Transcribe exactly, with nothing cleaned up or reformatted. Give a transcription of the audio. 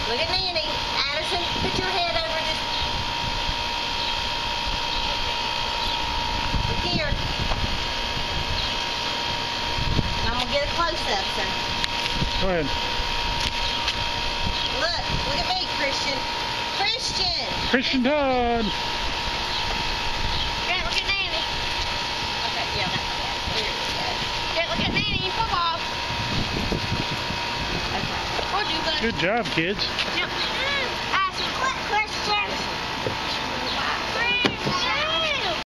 Look at Nanny. Addison, put your head over this. Look here. I'm going to get a close-up, sir. Go ahead. Look. Look at me, Christian. Christian! Christian Todd. Grant, look at Nanny. Okay, yeah, that's okay. There we go. Grant, look at Nanny. Football. Okay. What'd you do, buddy? Good job, kids.